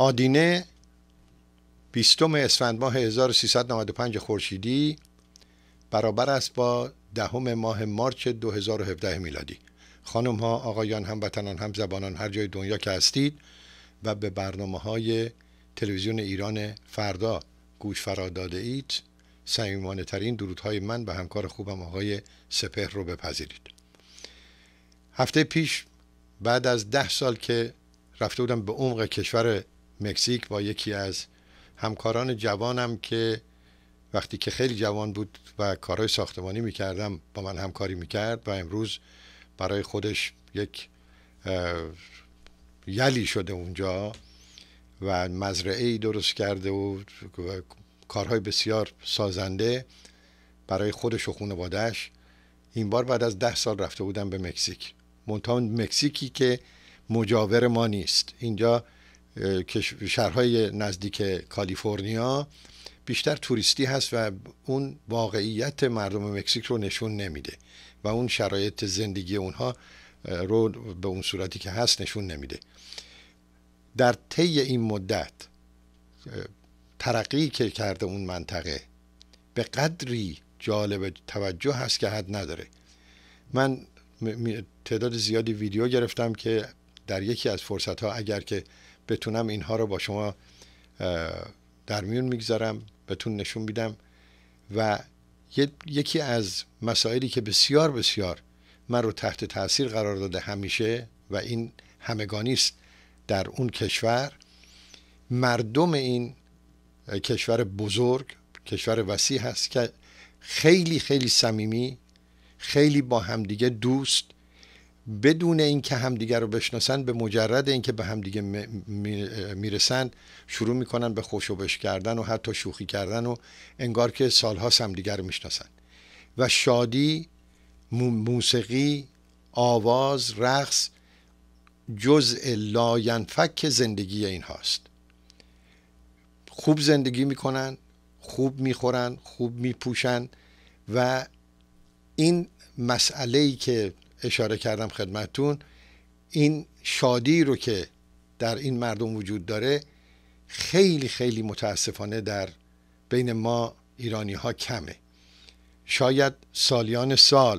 آدینه 20 اسفند ماه 1395 خورشیدی برابر است با 10 ماه مارچ 2017 میلادی. خانم ها، آقایان، هموطنان، همزبانان، هر جای دنیا که هستید و به برنامه‌های تلویزیون ایران فردا گوش فرا داده اید، صمیمانه ترین درودهای من به همکار خوبم آقای سپهر رو بپذیرید. هفته پیش بعد از 10 سال که رفته بودم به عمق کشور مکزیک با یکی از همکاران جوانم که وقتی که خیلی جوان بود و کارهای ساختمانی میکردم با من همکاری میکرد و امروز برای خودش یک یلی شده اونجا و مزرعه‌ای درست کرده و کارهای بسیار سازنده برای خودش و خانواده‌اش. این بار بعد از 10 سال رفته بودم به مکزیک، منتها مکزیکی که مجاور ما نیست. اینجا شهرهای نزدیک کالیفرنیا بیشتر توریستی هست و اون واقعیت مردم مکزیک رو نشون نمیده و اون شرایط زندگی اونها رو به اون صورتی که هست نشون نمیده. در طی این مدت ترقی که کرده اون منطقه به قدری جالب توجه هست که حد نداره. من تعداد زیادی ویدیو گرفتم که در یکی از فرصتها اگر که بتونم اینها رو با شما در میون میگذارم، بهتون نشون میدم. و یکی از مسائلی که بسیار بسیار من رو تحت تاثیر قرار داده همیشه و این همگانی است در اون کشور، مردم این کشور بزرگ، کشور وسیع هست که خیلی خیلی صمیمی، خیلی با همدیگه دوست، بدون اینکه همدیگه رو بشناسن، به مجرد اینکه به همدیگه میرسن شروع میکنن به خوشوبش کردن و حتی شوخی کردن و انگار که سالها همدیگه رو میشناسن. و شادی، موسیقی، آواز، رقص جزء لاینفک زندگی این هاست. خوب زندگی میکنن، خوب میخورن، خوب میپوشن و این مسئله‌ای که اشاره کردم خدمتون، این شادی رو که در این مردم وجود داره خیلی خیلی متاسفانه در بین ما ایرانی ها کمه. شاید سالیان سال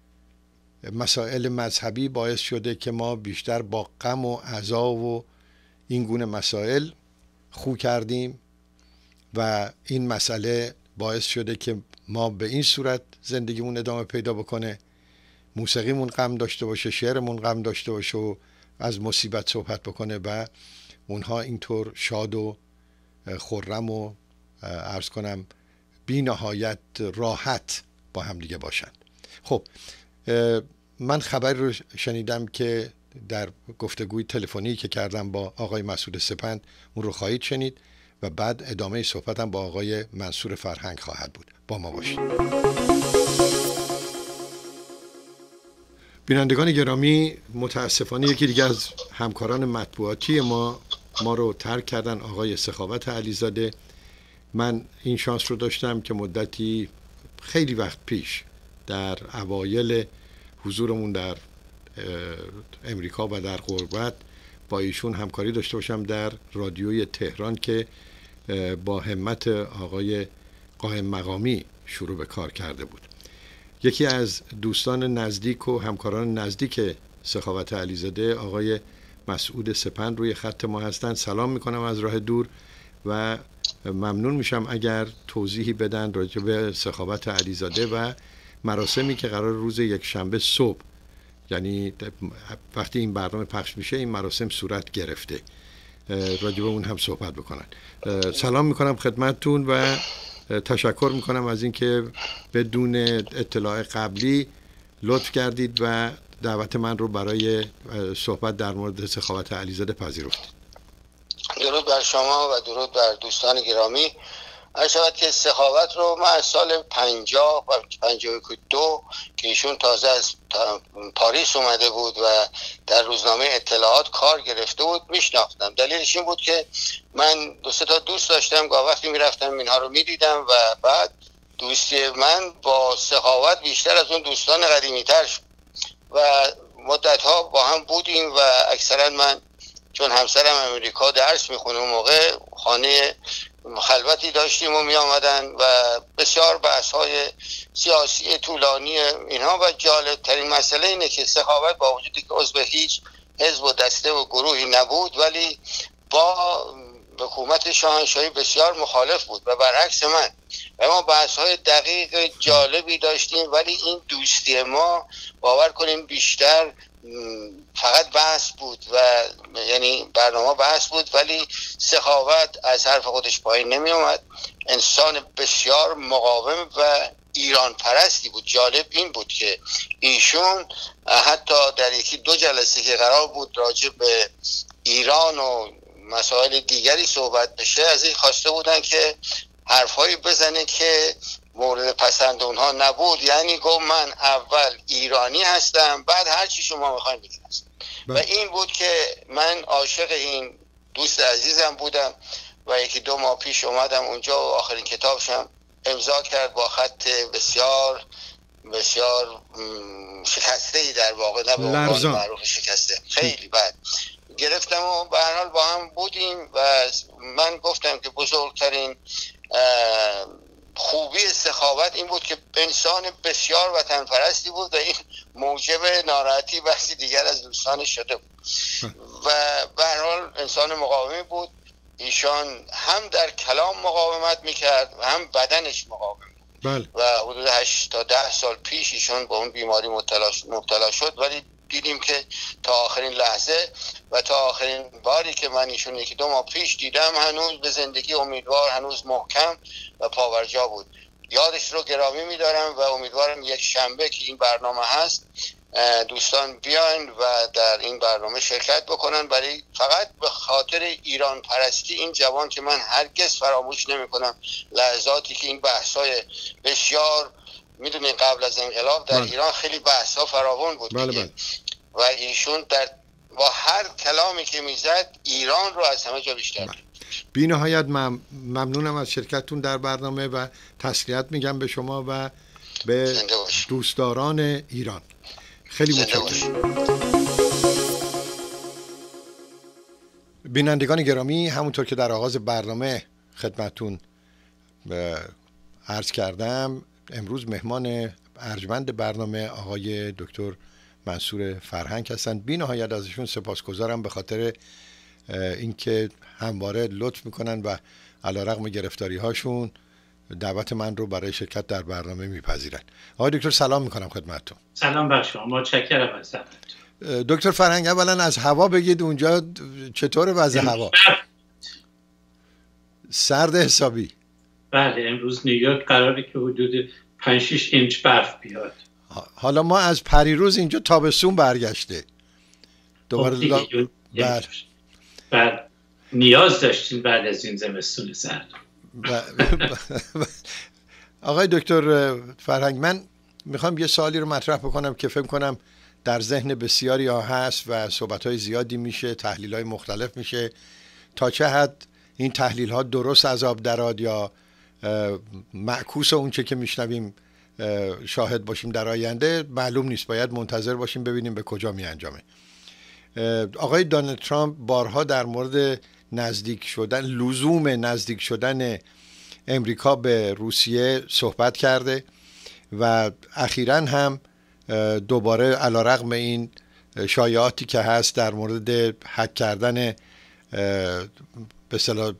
مسائل مذهبی باعث شده که ما بیشتر با غم و عزا و این گونه مسائل خو کردیم و این مسئله باعث شده که ما به این صورت زندگیمون ادامه پیدا بکنه، موسیقیمون غم داشته باشه، شعرمون غم داشته باشه و از مصیبت صحبت بکنه و اونها اینطور شاد و خرم و عرض کنم بی نهایت راحت با هم دیگه باشن. خب من خبری رو شنیدم که در گفتگوی تلفنی که کردم با آقای مسعود سپند اون رو خواهید شنید و بعد ادامه صحبتم با آقای منصور فرهنگ خواهد بود. با ما باشید. بینندگان گرامی، متاسفانه یکی دیگه از همکاران مطبوعاتی ما رو ترک کردن، آقای سخاوت علیزاده. من این شانس رو داشتم که مدتی خیلی وقت پیش در اوایل حضورمون در امریکا و در غربت با ایشون همکاری داشته باشم در رادیوی تهران که با همت آقای قائم مقامی شروع به کار کرده بود. یکی از دوستان نزدیک و همکاران نزدیک سخاوت علیزاده آقای مسعود سپند روی خط ما هستند. سلام میکنم از راه دور و ممنون میشم اگر توضیحی بدن راجع به سخاوت علیزاده و مراسمی که قرار روز یکشنبه صبح، یعنی وقتی این برنامه پخش میشه این مراسم صورت گرفته، راجع به اون هم صحبت بکنن. سلام میکنم خدمتتون و تشکر میکنم از اینکه بدون اطلاع قبلی لطف کردید و دعوت من رو برای صحبت در مورد سخاوت علیزاده پذیرفتید. درود بر شما و درود بر دوستان گرامی. عرض شود که سخاوت رو من از سال 50 و 52 که ایشون تازه از پاریس اومده بود و در روزنامه اطلاعات کار گرفته بود میشناختم. دلیلش این بود که من 2-3 تا دوست داشتم، گاه وقتی میرفتم اینها رو میدیدم و بعد دوستی من با سخاوت بیشتر از اون دوستان قدیمی تر شد و مدت ها با هم بودیم و اکثرا من چون همسرم امریکا درس میخونه اون موقع خانه خلوتی داشتیم و می آمدن و بسیار بحث های سیاسی طولانی اینها. و جالب ترین مسئله اینه که سخاوت با وجودی که عضو هیچ حزب و دسته و گروهی نبود ولی با حکومت شاهنشاهی بسیار مخالف بود و برعکس من، و ما بحث های دقیق جالبی داشتیم. ولی این دوستی ما باور کنیم بیشتر فقط بحث بود و یعنی برنامه بحث بود، ولی سخاوت از حرف خودش پایین نمی اومد. انسان بسیار مقاوم و ایران پرستی بود. جالب این بود که ایشون حتی در یکی دو جلسه که قرار بود راجع به ایران و مسائل دیگری صحبت بشه، از این خواسته بودن که حرفایی بزنه که مورد پسند اونها نبود. یعنی گفت من اول ایرانی هستم بعد هر چی شما میخواین بگید هستم. و این بود که من عاشق این دوست عزیزم بودم و یکی دو ماه پیش اومدم اونجا و آخرین کتابشم امضا کرد با خط بسیار بسیار شکسته‌ای، در واقع نه به عنوان معروف شکسته، خیلی بد گرفتم و به هر حال با هم بودیم. و من گفتم که بزرگترین خوبی سخاوت این بود که انسان بسیار وطن پرستی بود و این موجب ناراحتی بعضی دیگر از دوستانش شده بود و به هر حال انسان مقاومی بود. ایشان هم در کلام مقاومت میکرد و هم بدنش مقاوم بود. و حدود 8 تا 10 سال پیش ایشان با اون بیماری مبتلا شد، ولی دیدیم که تا آخرین لحظه و تا آخرین باری که من ایشون یکی دو ماه پیش دیدم هنوز به زندگی امیدوار، هنوز محکم و پاورجا بود. یادش رو گرامی میدارم و امیدوارم یک شنبه که این برنامه هست دوستان بیاین و در این برنامه شرکت بکنن، برای فقط به خاطر ایران پرستی این جوان که من هرگز فراموش نمی کنم لحظاتی که این بحثای بسیار میدونین قبل از انقلاب در ایران خیلی بحثا فراوان بود و ایشون با هر کلامی که میزد ایران رو از همه جا بیشتر بی نهایت ممنونم از شرکتتون در برنامه و تسلیت میگم به شما و به دوستداران ایران. خیلی متشکرم. بینندگان گرامی، همونطور که در آغاز برنامه خدمتتون عرض کردم، امروز مهمان ارجمند برنامه آقای دکتر منصور فرهنگ هستند. بی نهایت ازشون سپاسگزارم به خاطر اینکه همواره لطف میکنن و علیرغم گرفتاری هاشون دعوت من رو برای شرکت در برنامه میپذیرن. آقای دکتر سلام میکنم خدمتتون. سلام بر شما، متشکرم از دعوتتون. دکتر فرهنگ، اولا از هوا بگید، اونجا چطور وضع هوا؟ سرد حسابی؟ بله، امروز نیویورک قراره که حدود 5-6 اینچ برف بیاد. حالا ما از پریروز اینجا تابستون برگشته دوباره. بعد نیاز داشتیم بعد از این زمستون سرد. آقای دکتر فرهنگ، من میخوام یه سوالی رو مطرح بکنم که فکر کنم در ذهن بسیاری ها هست و صحبت‌های زیادی میشه، تحلیل‌های مختلف میشه. تا چه حد این تحلیل‌ها درست از آب درآد یا معکوس اون چه که میشنویم شاهد باشیم در آینده معلوم نیست. باید منتظر باشیم ببینیم به کجا میانجامه. آقای دونالد ترامپ بارها در مورد نزدیک شدن، لزوم نزدیک شدن امریکا به روسیه صحبت کرده و اخیراً هم دوباره علیرغم این شایعاتی که هست در مورد هک کردن به اصطلاح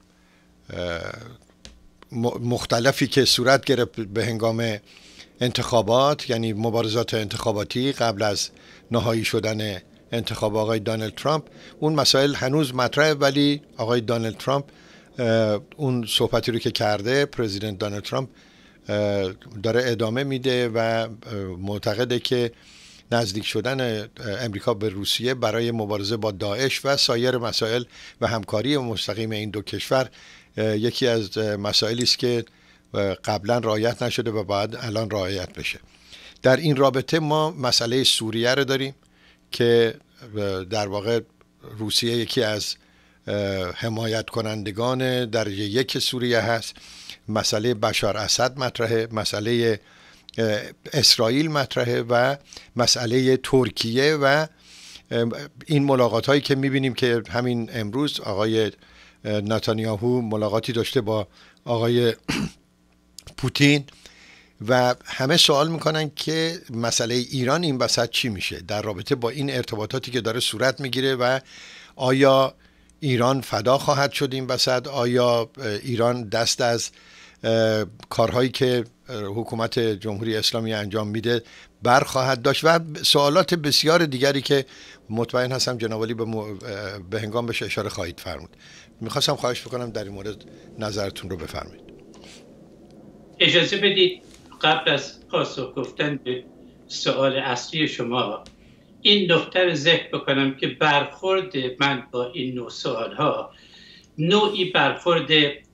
مختلفی که صورت گرفت به هنگام انتخابات، یعنی مبارزات انتخاباتی قبل از نهایی شدن انتخاب آقای دونالد ترامپ، اون مسائل هنوز مطرحه، ولی آقای دونالد ترامپ اون صحبتی رو که کرده، پرزیدنت دونالد ترامپ داره ادامه میده و معتقده که نزدیک شدن امریکا به روسیه برای مبارزه با داعش و سایر مسائل و همکاری مستقیم این دو کشور یکی از مسائلی است که قبلا رعایت نشده و باید الان رعایت بشه. در این رابطه ما مسئله سوریه رو داریم که در واقع روسیه یکی از حمایت کنندگان درجه یک سوریه هست. مسئله بشار اسد مطرحه، مسئله اسرائیل مطرحه و مسئله ترکیه و این ملاقات هایی که میبینیم که همین امروز آقای نتانیاهو ملاقاتی داشته با آقای پوتین و همه سوال میکنن که مسئله ایران این وسط چی میشه در رابطه با این ارتباطاتی که داره صورت میگیره و آیا ایران فدا خواهد شد این وسط، آیا ایران دست از کارهایی که حکومت جمهوری اسلامی انجام میده بر خواهد داشت و سوالات بسیار دیگری که مطمئن هستم جناب عالی به هنگام بهش اشاره خواهید فرمود. میخواستم خواهش بکنم در این مورد نظرتون رو بفرمایید. اجازه بدید قبل از پاسخ گفتن به سوال اصلی شما این نکته رو ذکر بکنم که برخورد من با این نوع سوالها نوعی برخورد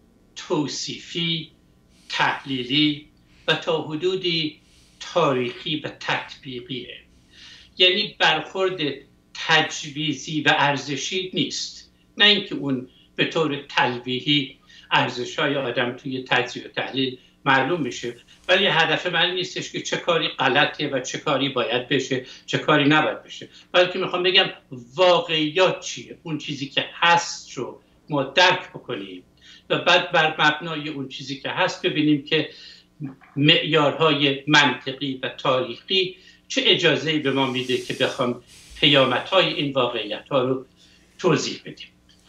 توصیفی، تحلیلی و تا حدودی تاریخی و تطبیقیه. یعنی برخورد تجویزی و ارزشی نیست، نه اینکه اون به طور تلویحی ارزش‌های آدم توی تجزیه و تحلیل معلوم میشه، ولی هدف من نیستش که چه کاری غلطه و چه کاری باید بشه، چه کاری نباید بشه، بلکه میخوام بگم واقعیات چیه، اون چیزی که هست رو ما درک بکنیم و بعد بر مبنای اون چیزی که هست ببینیم که معیارهای منطقی و تاریخی چه اجازه‌ای به ما میده که بخوام پیامدهای این واقعیت‌ها رو توضیح بدیم.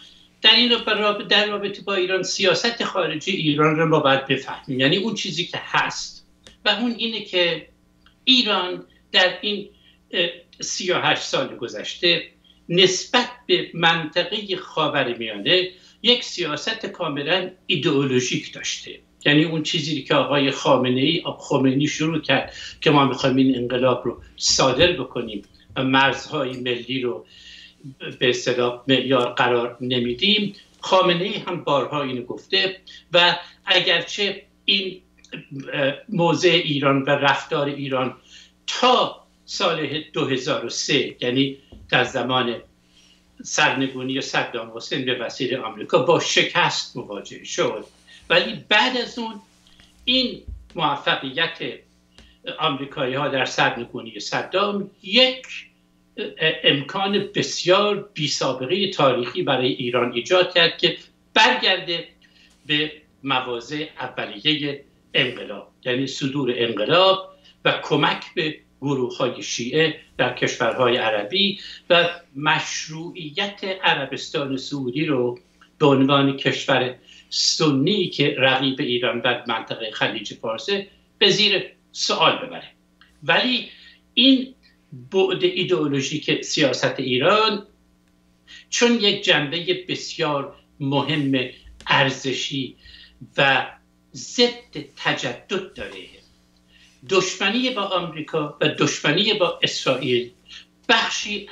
در رابطه با ایران، سیاست خارجی ایران رو ما باید بفهمیم، یعنی اون چیزی که هست و اون اینه که ایران در این 38 سال گذشته نسبت به منطقه خاورمیانه یک سیاست کاملا ایدئولوژیک داشته. یعنی اون چیزی که آقای خمینی شروع کرد که ما میخوایم این انقلاب رو صادر بکنیم و مرزهای ملی رو به اصطلاح معیار قرار نمیدیم، خامنه‌ای هم بارها اینو گفته و اگرچه این موضع ایران و رفتار ایران تا سال 2003 یعنی در زمان سرنگونی صدام حسین به وسیله آمریکا با شکست مواجه شد، ولی بعد از اون این موفقیت آمریکایی ها در سرنگونی صدام یک امکان بسیار بی سابقه تاریخی برای ایران ایجاد کرد که برگرده به مواضع اولیه انقلاب، یعنی صدور انقلاب و کمک به گروه‌های شیعه در کشورهای عربی و مشروعیت عربستان سعودی رو به عنوان کشور سنی که رقیب ایران در منطقه خلیج فارس به زیر سوال ببره. ولی این بعد ایدئولوژیک سیاست ایران چون یک جنبه بسیار مهم ارزشی و ضد تجدد داره، دشمنی با آمریکا و دشمنی با اسرائیل بخش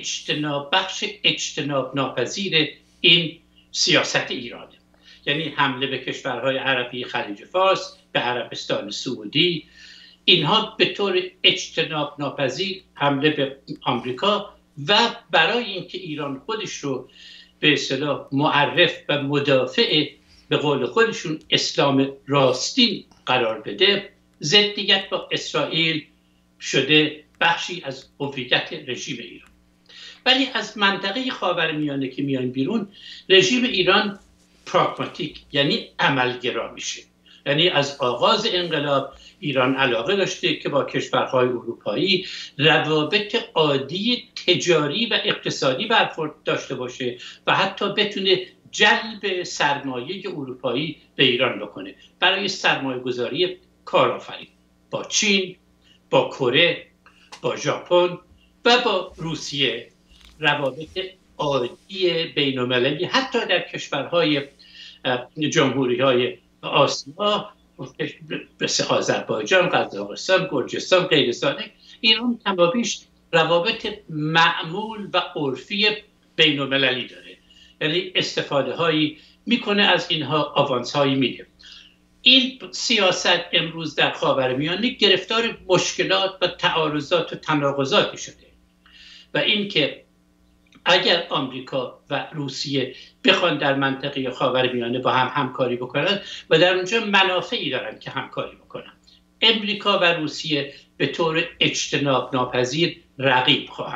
اجتناب ناپذیر این سیاست ایرانه. یعنی حمله به کشورهای عربی خلیج فارس، به عربستان سعودی، اینها به طور اجتناب ناپذیر حمله به آمریکا و برای اینکه ایران خودش رو به اصطلاح معرف و مدافع به قول خودشون اسلام راستین قرار بده، ضدیت با اسرائیل شده بخشی از هویت رژیم ایران. ولی از منطقه خاورمیانه که میایم بیرون، رژیم ایران پراگماتیک یعنی عملگرا میشه. یعنی از آغاز انقلاب ایران علاقه داشته که با کشورهای اروپایی روابط عادی تجاری و اقتصادی برخورد داشته باشه و حتی بتونه جلب سرمایه اروپایی به ایران بکنه برای سرمایه گذاری کارآفرین با چین، با کره، با ژاپن و با روسیه. روابط عادی بین‌المللی حتی در کشورهای جمهوری‌های آسیا مثل آذربایجان، قزاقستان، گرجستان، غیر ذلک، ایران کمابیش روابط معمول و عرفی بین‌المللی داره، یعنی استفاده هایی میکنه از اینها، آوانس هایی میده. این سیاست امروز در خاورمیانه گرفتار مشکلات و تعارضات و تناقضاتی شده و اینکه اگر آمریکا و روسیه بخوان در منطقه خاورمیانه با هم همکاری بکنن و در اونجا منافعی دارن که همکاری بکنن، امریکا و روسیه به طور اجتناب ناپذیر رقیب خواهند بود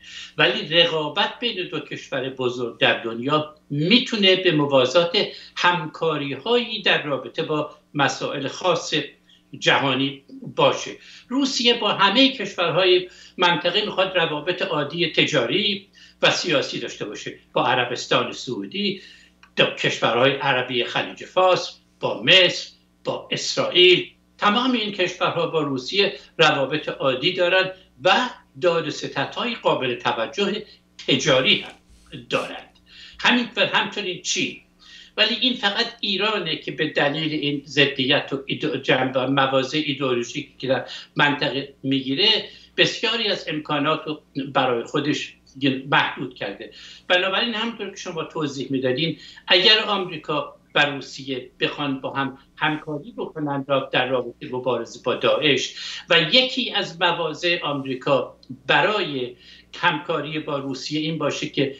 ولی رقابت بین دو کشور بزرگ در دنیا میتونه به موازات همکاری هایی در رابطه با مسائل خاص جهانی باشه. روسیه با همه کشورهای منطقه میخواد روابط عادی تجاری و سیاسی داشته باشه، با عربستان سعودی، کشورهای عربی خلیج فارس، با مصر، با اسرائیل. تمام این کشورها با روسیه روابط عادی دارند و داد و ستدهای قابل توجه تجاری هم دارند. همچنین چین. ولی این فقط ایرانه که به دلیل این ضدیت و جنبه مواضع ایدئولوژیکی که در منطقه میگیره بسیاری از امکانات رو برای خودش محدود کرده. بنابراین همونطور که شما توضیح میدادین، اگر آمریکا و روسیه بخوان با هم همکاری بکنن در رابطه مبارزه با داعش و یکی از مواضع آمریکا برای همکاری با روسیه این باشه که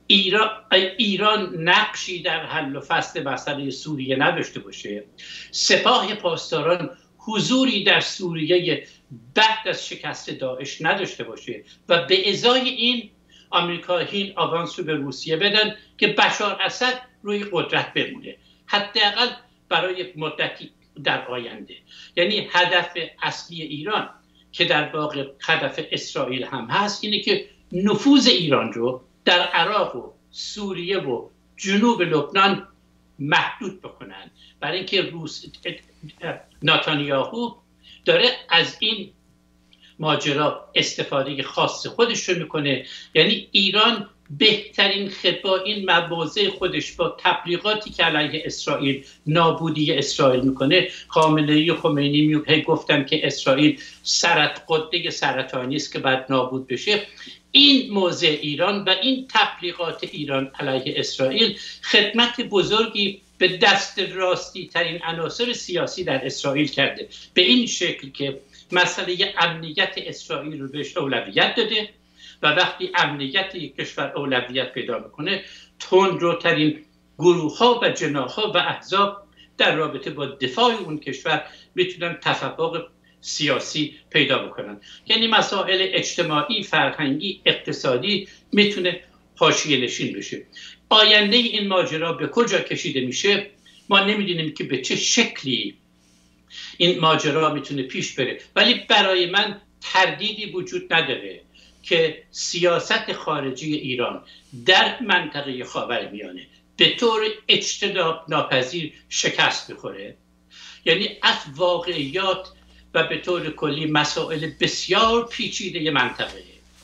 ایران نقشی در حل و فصل مسئله سوریه نداشته باشه، سپاه پاسداران حضوری در سوریه بعد از شکست داعش نداشته باشه و به ازای این آمریکا این آوانس رو به روسیه بدن که بشار اسد روی قدرت بمونه، حداقل برای مدتی در آینده. یعنی هدف اصلی ایران که در واقع هدف اسرائیل هم هست اینه که نفوذ ایران رو در عراق و سوریه و جنوب لبنان محدود بکنن، برای اینکه نتانیاهو داره از این ماجرا استفاده خاص خودش رو میکنه. یعنی ایران بهترین با این مواضع خودش با تبلیغاتی که علیه اسرائیل، نابودی اسرائیل میکنه. خامنه‌ای و خمینی گفتن که اسرائیل قده سرطانی است که باید نابود بشه. این موضع ایران و این تبلیغات ایران علیه اسرائیل خدمت بزرگی به دست راستی ترین عناصر سیاسی در اسرائیل کرده، به این شکل که مسئله امنیت اسرائیل رو بهش اولویت داده و وقتی امنیت یک کشور اولویت پیدا میکنه، تندروترین گروه ها و جناح ها و احزاب در رابطه با دفاع اون کشور میتونن تفوق سیاسی پیدا بکنن. یعنی مسائل اجتماعی، فرهنگی، اقتصادی میتونه حاشیه نشین بشه. آینده این ماجرا به کجا کشیده میشه ما نمیدونیم که به چه شکلی این ماجرا میتونه پیش بره، ولی برای من تردیدی وجود نداره که سیاست خارجی ایران در منطقه خاورمیانه به طور اجتناب ناپذیر شکست بخوره. یعنی از واقعیات و به طور کلی مسائل بسیار پیچیده منطقه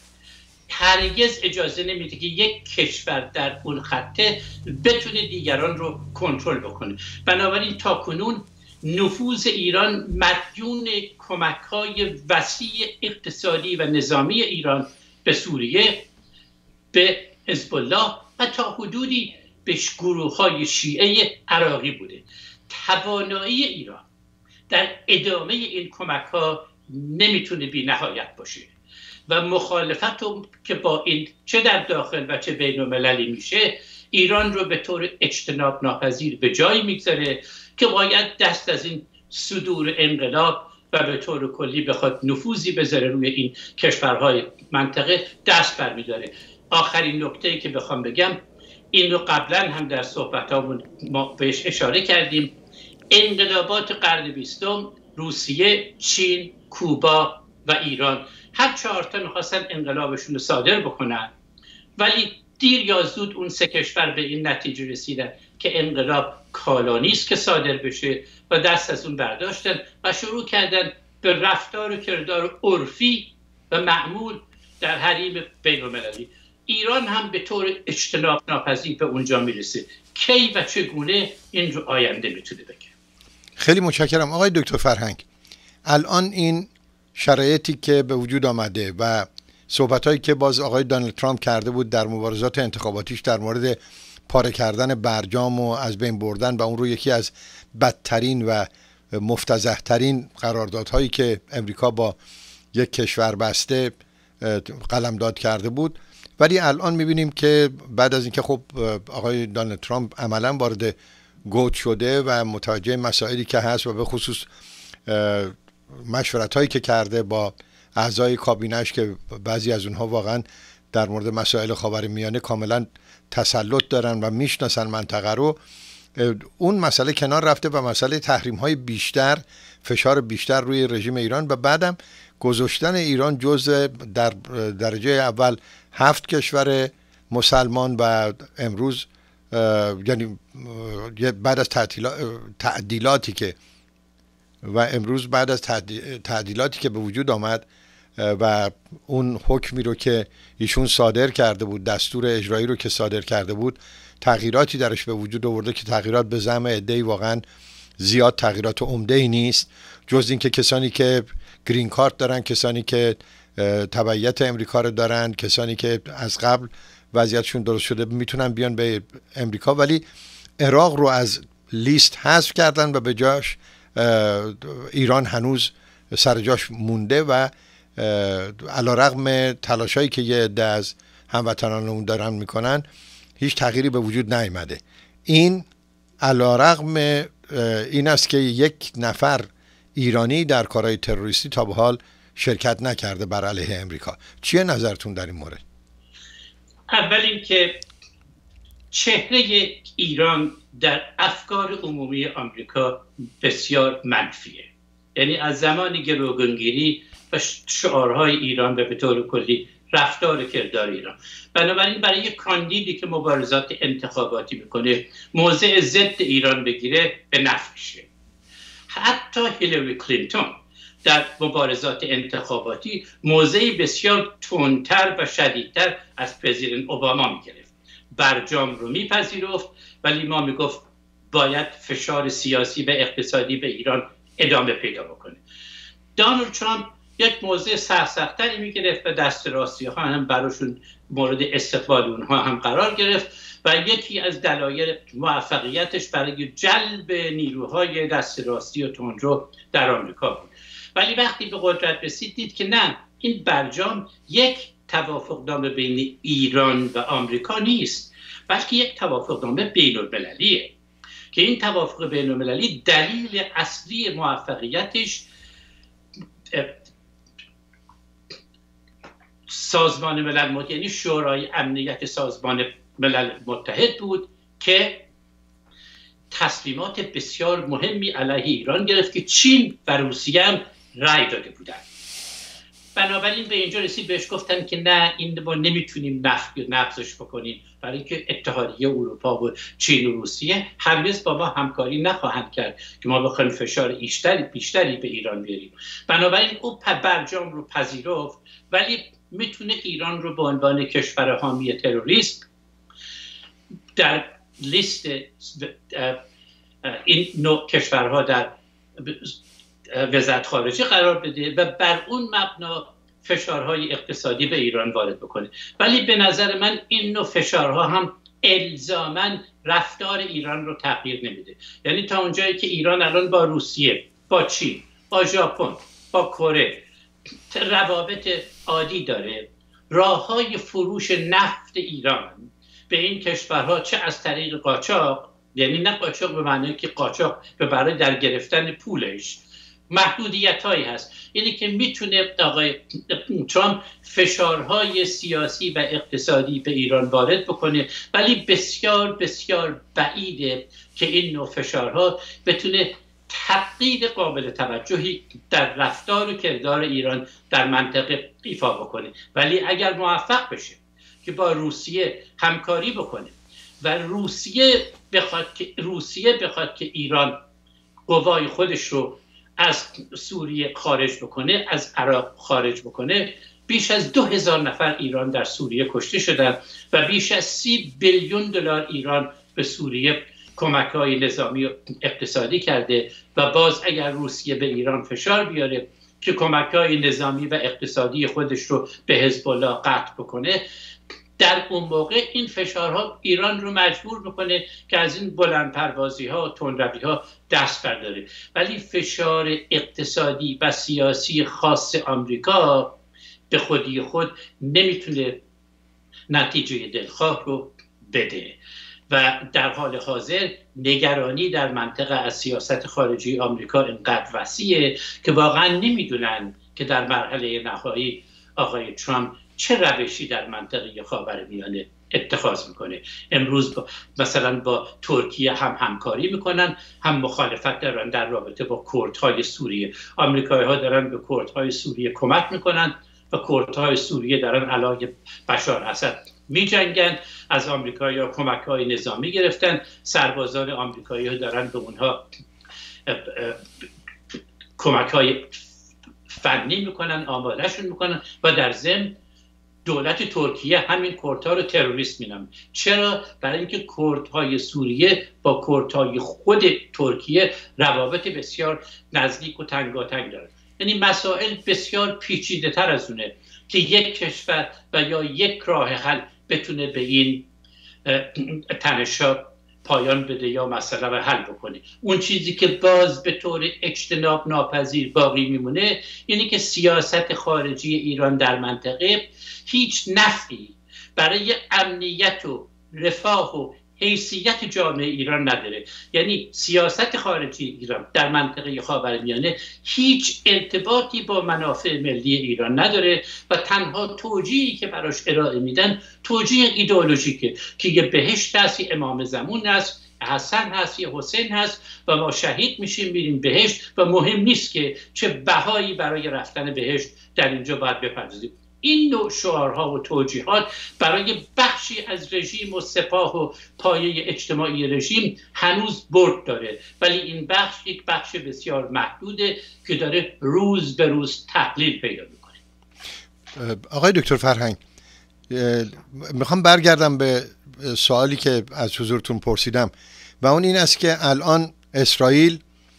هرگز اجازه نمیده که یک کشور در اون خطه بتونه دیگران رو کنترل بکنه. بنابراین تاکنون نفوذ ایران مدیون کمک‌های وسیع اقتصادی و نظامی ایران به سوریه، به حزب الله و تا حدودی به گروه‌های شیعه عراقی بوده. توانایی ایران در ادامه این کمک‌ها نمیتونه بی نهایت باشه و مخالفت که با این چه در داخل و چه بین المللی میشه ایران رو به طور اجتناب ناپذیر به جایی میگذاره که باید دست از این صدور انقلاب و به طور کلی بخواد نفوذی بذاره روی این کشورهای منطقه دست برمیداره. آخرین نکته‌ای که بخوام بگم، این رو قبلا هم در صحبتامون ما بهش اشاره کردیم، انقلابات قرن 20 روسیه، چین، کوبا و ایران هر چهارتا میخواستن انقلابشون رو صادر بکنن، ولی دیر یا زود اون سه کشور به این نتیجه رسیدن که انقلاب کالانی است که صادر بشه و دست از اون برداشتن و شروع کردن به رفتار و کردار عرفی و معمول در حریم بین المللی. ایران هم به طور اجتناب ناپذیر به اونجا میرسه. کی و چگونه این رو آینده میتونه بگه. خیلی متشکرم آقای دکتر فرهنگ. الان این شرایطی که به وجود آمده و صحبت‌هایی که باز آقای دونالد ترامپ کرده بود در مبارزات انتخاباتیش در مورد پاره کردن برجام و از بین بردن و اون رو یکی از بدترین و مفتضح‌ترین قراردادهایی که امریکا با یک کشور بسته قلمداد کرده بود، ولی الان می‌بینیم که بعد از اینکه خب آقای دونالد ترامپ عملاً وارد گوت شده و متوجه مسائلی که هست و به خصوص مشورت‌هایی که کرده با اعضای کابینه‌اش که بعضی از اونها واقعا در مورد مسائل خاورمیانه کاملا تسلط دارن و میشناسن منطقه رو، اون مسئله کنار رفته و مسئله تحریم‌های بیشتر، فشار بیشتر روی رژیم ایران و بعدم گذاشتن ایران جزء در درجه اول 7 کشور مسلمان و امروز یعنی بعد از تعدیلاتی که و امروز بعد از تعدیلاتی که به وجود آمد و اون حکمی رو که ایشون صادر کرده بود، دستور اجرایی رو که صادر کرده بود، تغییراتی درش به وجود آورده که تغییرات به زعم عده‌ای واقعا زیاد تغییرات عمده‌ای نیست، جز این که کسانی که گرین کارت دارن، کسانی که تبعیت امریکا رو دارن، کسانی که از قبل وضعیتشون درست شده میتونن بیان به امریکا، ولی عراق رو از لیست حذف کردن و به جاش ایران هنوز سر جاش مونده و علیرغم تلاشایی که یه عده از هموطنانمون دارن میکنن هیچ تغییری به وجود نیامده. این علیرغم این است که یک نفر ایرانی در کارهای تروریستی تا به حال شرکت نکرده بر علیه امریکا. چیه نظرتون در این مورد؟ اول اینکه چهره ایران در افکار عمومی آمریکا بسیار منفیه، یعنی از زمان گروگانگیری و شعارهای ایران و به طور کلی رفتار کردار ایران. بنابراین برای یک کاندیدی که مبارزات انتخاباتی میکنه موضع ضد ایران بگیره به نفع میشه. حتی هیلاری کلینتون در مبارزات انتخاباتی موضعی بسیار تندتر و شدیدتر از پرزیدنت اوباما میگرفت. برجام رو میپذیرفت ولی ما میگفت باید فشار سیاسی و اقتصادی به ایران ادامه پیدا بکنه. دونالد ترامپ یک موضع سخت‌تری میگرفت و دست راستی ها هم براشون مورد استقبال اونها هم قرار گرفت و یکی از دلایل موفقیتش برای جلب نیروهای دست راستی و تندرو در آمریکا بود. ولی وقتی به قدرت رسید دید که نه، این برجام یک توافقنامه بین ایران و آمریکا نیست، بلکه یک توافقنامه بین‌المللیه که این توافق بین‌المللی دلیل اصلی موفقیتش سازمان ملل متحد، یعنی شورای امنیت سازمان ملل متحد بود که تصمیمات بسیار مهمی علیه ایران گرفت که چین و روسیه هم رأی داده بودند. بنابراین به اینجا رسید بهش گفتن که نه، این ما نمیتونیم نقضش بکنیم، برای اینکه اتحادیه اروپا و چین و روسیه هرگز با ما همکاری نخواهند کرد که ما بخوایم فشار بیشتری به ایران بیاریم. بنابراین او برجام رو پذیرفت ولی میتونه ایران رو به عنوان کشور حامی تروریسم در لیست این نوع کشورها در وزارت خارجه قرار بده و بر اون مبنا فشارهای اقتصادی به ایران وارد بکنه. ولی به نظر من این نوع فشارها هم الزاماً رفتار ایران رو تغییر نمیده. یعنی تا اونجایی که ایران الان با روسیه، با چین، با ژاپن، با کره روابط عادی داره، راههای فروش نفت ایران به این کشورها چه از طریق قاچاق، یعنی نه قاچاق به معنی که قاچاق به برای در گرفتن پولش، محدودیت هایی هست، یعنی که میتونه آقای ترامپ فشارهای سیاسی و اقتصادی به ایران وارد بکنه، ولی بسیار بسیار بعیده که این نوع فشارها بتونه تغییر قابل توجهی در رفتار و کردار ایران در منطقه ایفا بکنه. ولی اگر موفق بشه که با روسیه همکاری بکنه و روسیه بخواد که ایران قوای خودش رو از سوریه خارج بکنه، از عراق خارج بکنه، بیش از 2000 نفر ایران در سوریه کشته شدن و بیش از 30 بیلیون دلار ایران به سوریه کمک‌های نظامی و اقتصادی کرده و باز اگر روسیه به ایران فشار بیاره که کمک‌های نظامی و اقتصادی خودش رو به حزب الله قطع بکنه، در اون موقع این فشارها ایران رو مجبور میکنه که از این بلند پروازی ها و تندروی ها دست برداره. ولی فشار اقتصادی و سیاسی خاص آمریکا به خودی خود نمیتونه نتیجه دلخواه رو بده و در حال حاضر نگرانی در منطقه از سیاست خارجی آمریکا اینقدر وسیعه که واقعا نمیدونن که در مرحله نهایی آقای ترامپ چه روشی در منطقه خاورمیانه اتخاذ میکنه. امروز مثلا با ترکیه هم همکاری میکنن، هم مخالفت دارن در رابطه با کردهای سوریه. آمریکایی ها دارن به کردهای سوریه کمک میکنن و کردهای سوریه دارن علیه بشار اسد میجنگن. از آمریکایی ها کمک های نظامی گرفتن، سربازان آمریکایی ها دارن به اونها کمک های فنی میکنن، آمادهشون میکنن و در ضمن دولت ترکیه همین کردها رو تروریست مینامه. چرا؟ برای اینکه کردهای سوریه با کردهای خود ترکیه روابط بسیار نزدیک و تنگاتنگ دارن. یعنی مسائل بسیار پیچیده تر از اونه که یک کشور و یا یک راه حل بتونه به این تنش‌ها پایان بده یا مسئله رو حل بکنه. اون چیزی که باز به طور اجتناب ناپذیر باقی میمونه یعنی که سیاست خارجی ایران در منطقه هیچ نفعی برای امنیت و رفاه و حیثیت جامعه ایران نداره. یعنی سیاست خارجی ایران در منطقه خاورمیانه هیچ ارتباطی با منافع ملی ایران نداره و تنها توجیهی که براش ارائه میدن توجیه ایدئولوژیکه که یه بهشت هست، یه امام زمان هست، حسن هست، یه حسین هست و ما شهید میشیم میریم بهشت و مهم نیست که چه بهایی برای رفتن بهشت در اینجا باید بپردازیم. این نوع شعارها و توجیهات برای بخشی از رژیم و سپاه و پایه اجتماعی رژیم هنوز برد داره، ولی این بخش یک بخش بسیار محدوده که داره روز به روز تقلیل پیدا میکنه. آقای دکتر فرهنگ، میخوام برگردم به سوالی که از حضورتون پرسیدم و اون این است که الان اسرائیل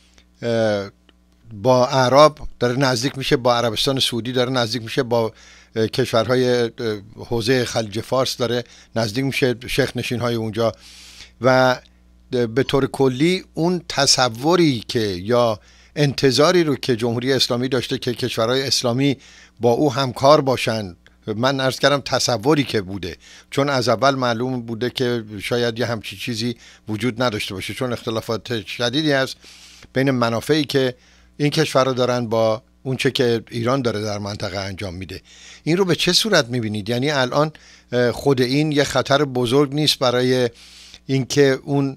با اعراب داره نزدیک میشه، با عربستان سعودی داره نزدیک میشه، با کشورهای حوزه خلیج فارس داره نزدیک میشه، شیخ نشین های اونجا، و به طور کلی اون تصوری که یا انتظاری رو که جمهوری اسلامی داشته که کشورهای اسلامی با او همکار باشن، من عرض کردم تصوری که بوده، چون از اول معلوم بوده که شاید یه همچی چیزی وجود نداشته باشه، چون اختلافات شدیدی هست بین منافعی که این کشورها دارن با اون چه که ایران داره در منطقه انجام میده. این رو به چه صورت میبینید؟ یعنی الان خود این یه خطر بزرگ نیست برای اینکه اون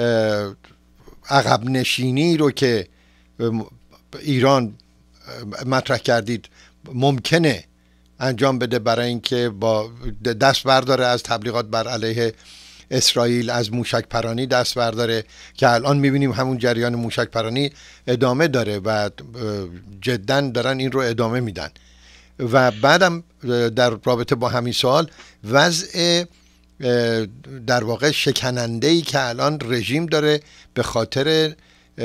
عقب نشینی رو که ایران مطرح کردید ممکنه انجام بده برای اینکه با دست برداره از تبلیغات بر علیه اسرائیل، از موشک پرانی دست برداره که الان میبینیم همون جریان موشک پرانی ادامه داره و جداً دارن این رو ادامه میدن. و بعدم در رابطه با همین سوال وضع در واقع شکننده‌ای که الان رژیم داره به خاطر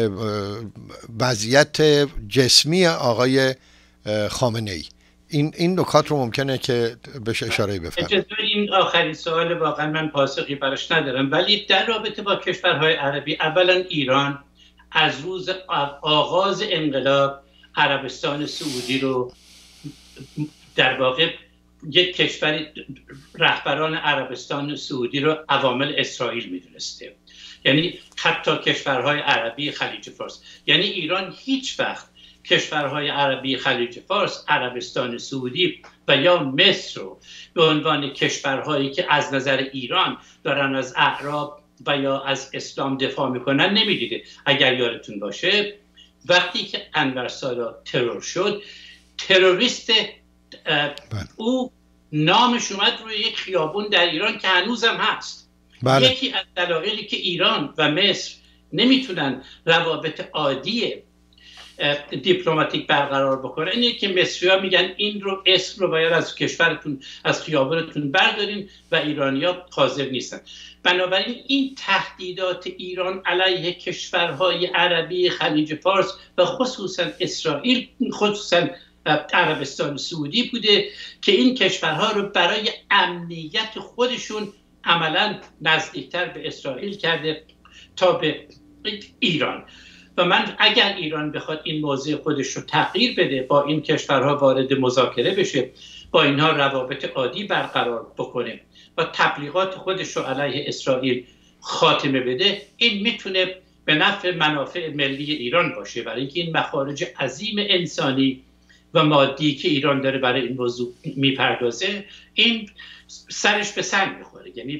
وضعیت جسمی آقای خامنه‌ای، این نکات رو ممکنه که بهش اشاره بفرمایید. این آخرین سوال واقعا من پاسخی براش ندارم، ولی در رابطه با کشورهای عربی، اولا ایران از روز آغاز انقلاب عربستان سعودی رو در واقع یک کشور، رهبران عربستان سعودی رو عوامل اسرائیل میدونسته، یعنی حتی کشورهای عربی خلیج فارس. یعنی ایران هیچ وقت کشورهای عربی خلیج فارس، عربستان سعودی و یا مصر رو به عنوان کشورهایی که از نظر ایران دارن از اعراب و یا از اسلام دفاع میکنن نمیدیده. اگر یادتون باشه وقتی که انور سادات ترور شد، تروریست او نامش اومد روی یک خیابون در ایران که هنوزم هست. بله. یکی از دلایلی که ایران و مصر نمیتونن روابط عادی دیپلماتیک برقرار بکنه اینه که مصری‌ها میگن این رو اسم رو باید از کشورتون، از خیابانتون بردارین و ایرانی‌ها حاضر نیستن. بنابراین این تهدیدات ایران علیه کشورهای عربی خلیج فارس و خصوصا اسرائیل، خصوصا عربستان سعودی بوده که این کشورها رو برای امنیت خودشون عملاً نزدیکتر به اسرائیل کرده تا به ایران. و من اگر ایران بخواد این موضع خودش رو تغییر بده، با این کشورها وارد مذاکره بشه، با اینها روابط عادی برقرار بکنه و تبلیغات خودش رو علیه اسرائیل خاتمه بده، این میتونه به نفع منافع ملی ایران باشه، برای اینکه این مخارج عظیم انسانی و مادی که ایران داره برای این موضوع میپردازه، این سرش به سنگ میخوره. یعنی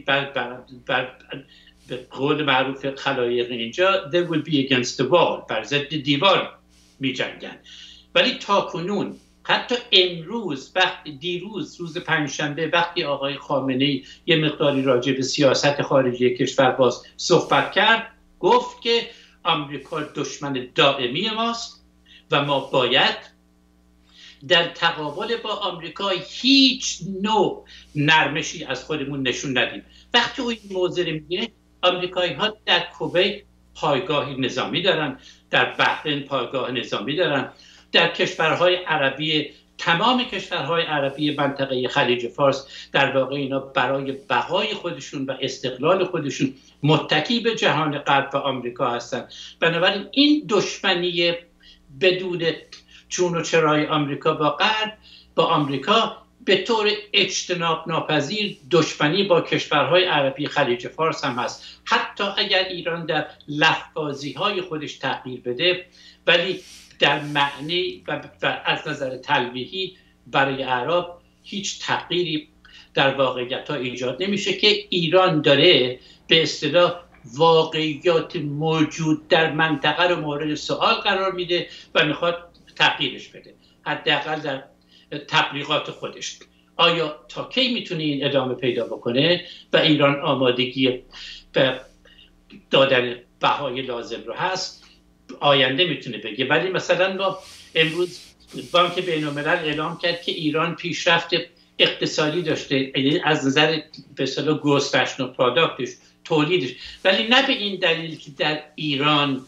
به قول معروف خلایق اینجا they will be against the wall، بر ضد دیوار میجنگن. ولی تا کنون حتی امروز دیروز روز پنجشنبه وقتی آقای خامنه‌ای یه مقداری راجع به سیاست خارجی کشور باز صحبت کرد، گفت که آمریکا دشمن دائمی ماست و ما باید در تقابل با آمریکا هیچ نوع نرمشی از خودمون نشون ندیم. وقتی او این موضوع میگیره، آمریکایی ها در کویت پایگاه نظامی دارن، در بحرین پایگاه نظامی دارن، در کشورهای عربی، تمام کشورهای عربی منطقه خلیج فارس، در واقع اینا برای بقای خودشون و استقلال خودشون متکی به جهان غرب و آمریکا هستن. بنابراین این دشمنی بدون چون و چرای آمریکا با غرب، با آمریکا به طور اجتناب ناپذیر دشمنی با کشورهای عربی خلیج فارس هم هست. حتی اگر ایران در لفظ‌بازی‌های خودش تغییر بده، ولی در معنی و از نظر تلویحی برای اعراب هیچ تغییری در واقعیت ها ایجاد نمیشه که ایران داره به اصطلاح واقعیات موجود در منطقه رو مورد سوال قرار میده و میخواد تغییرش بده، حداقل در تبلیغات خودش. آیا تا کی میتونه این ادامه پیدا بکنه و ایران آمادگی به دادن بهای لازم رو هست؟ آینده میتونه بگه. ولی مثلا ما امروز بانک بین‌الملل اعلام کرد که ایران پیشرفت اقتصادی داشته، یعنی از نظر به اصطلاح گروس نشنال پروداکتش، تولیدش، ولی نه به این دلیل که در ایران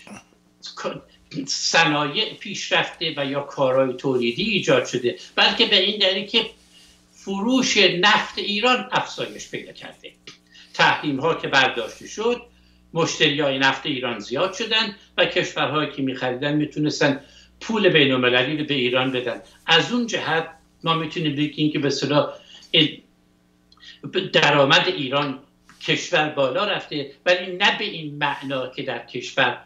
صنایع پیشرفته و یا کارهای تولیدی ایجاد شده، بلکه به این دلیل که فروش نفت ایران افزایش پیدا کرده. تحریم ها که برداشته شد، مشتریای نفت ایران زیاد شدن و کشورهایی که می‌خریدن میتونستن پول بین‌المللی رو به ایران بدن. از اون جهت ما میتونیم بگیم که به اصطلاح درآمد ایران کشور بالا رفته، ولی نه به این معنا که در کشور